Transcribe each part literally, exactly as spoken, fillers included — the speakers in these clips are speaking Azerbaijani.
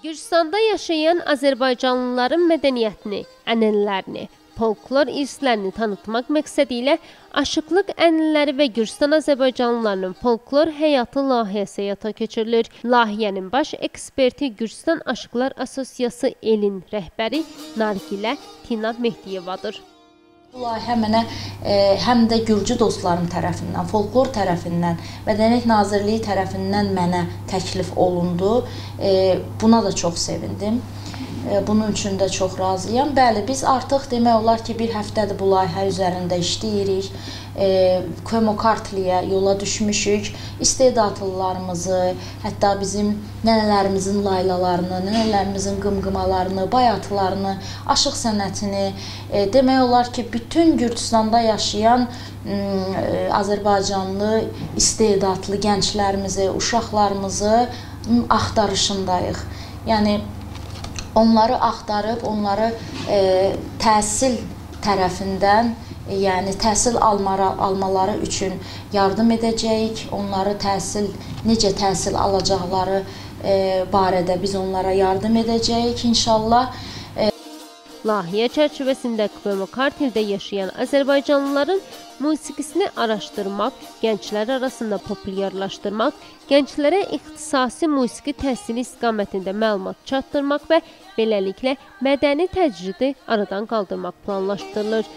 Gürcüstanda yaşayan Azərbaycanlıların mədəniyyətini, ənənələrini, folklor irslərini tanıtmaq məqsədi ilə Aşıqlıq ənənələri və Gürcüstan Azərbaycanlılarının folklor həyatı layihəsi həyata keçirilir. Layihənin baş eksperti Gürcüstan Aşıqlar Asosiasiyası elin rəhbəri Nargilə Tina Mehdiyevadır. Bu layihə mənə e, həm də Gürcü dostlarım tərəfindən, folklor tərəfindən, Mədəniyyət Nazirliyi tərəfindən mənə təklif olundu. E, buna da çox sevindim. E, bunun üçün də çox razıyam. Bəli, biz artıq demək olar ki, bir həftədir bu layihə üzərində işləyirik. E, Kömokartliyə yola düşmüşük. İstedadlılarımızı, hətta bizim nənələrimizin laylalarını, nənələrimizin qımqımalarını, bayatılarını, aşıq sənətini, e, demək olar ki, bütün Gürcüstanda yaşayan e, Azərbaycanlı istedadlı gənclərimizi, uşaqlarımızı axtarışındayıq. Yəni, onları axtarıb, onları e, təhsil tərəfindən, yəni təhsil almaları, almaları üçün yardım edəcəyik. Onları təhsil, necə təhsil alacaqları e, barədə biz onlara yardım edəcəyik inşallah. E, Layihə çərçivəsində Kömokartildə yaşayan Azərbaycanlıların musiqisini araşdırmaq, gənclər arasında populyarlaşdırmaq, gənclərə ixtisasi musiqi təhsili istiqamətində məlumat çatdırmaq və beləliklə mədəni təcridi aradan qaldırmaq planlaşdırılır.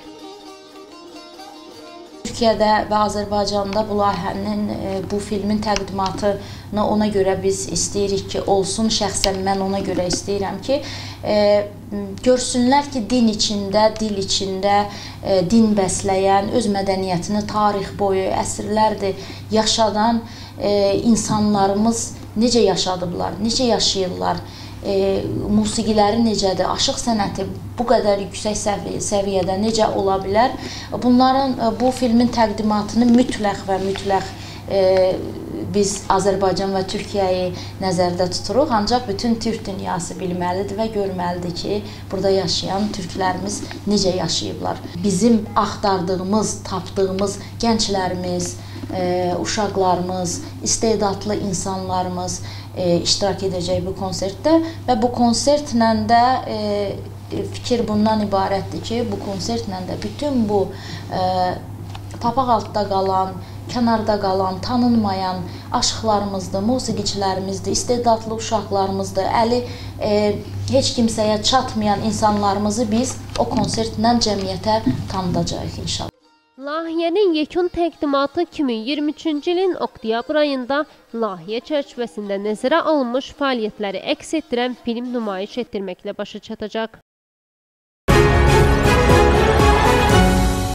Türkiyədə və Azərbaycanda bu layihənin, bu filmin təqdimatını ona görə biz istəyirik ki, olsun. Şəxsən mən ona görə istəyirəm ki, e, görsünlər ki, din içində, dil içində e, din bəsləyən, öz mədəniyyətini tarix boyu, əsrlərdir yaşadan e, insanlarımız necə yaşadıblar, necə yaşayırlar. E, musiqiləri necədir, aşıq sənəti bu qədər yüksək səviyyədə necə ola bilər? Bunların, bu filmin təqdimatını mütləq və mütləq e, biz Azərbaycan və Türkiyəyi nəzərdə tuturuq. Ancaq bütün Türk dünyası bilməlidir və görməlidir ki, burada yaşayan türklərimiz necə yaşayıblar. Bizim axtardığımız, tapdığımız gənclərimiz, e, uşaqlarımız, istedadlı insanlarımız e, iştirak edəcək bu konsertdə və bu konsertlə də e, fikir bundan ibarətdir ki, bu konsertlə də bütün bu e, papaq altda qalan, kənarda qalan, tanınmayan aşıqlarımızdır, musiqiçilərimizdir, istedadlı uşaqlarımızdır, əli e, heç kimsəyə çatmayan insanlarımızı biz o konsertlə cəmiyyətə tanıdacağıq inşallah. Layihənin yekun təqdimatı iki min iyirmi üçüncü ilin oktyabr ayında layihə çərçivəsində nəzərə alınmış fəaliyyətləri əks etdirən film nümayiş etdirməklə başa çatacaq.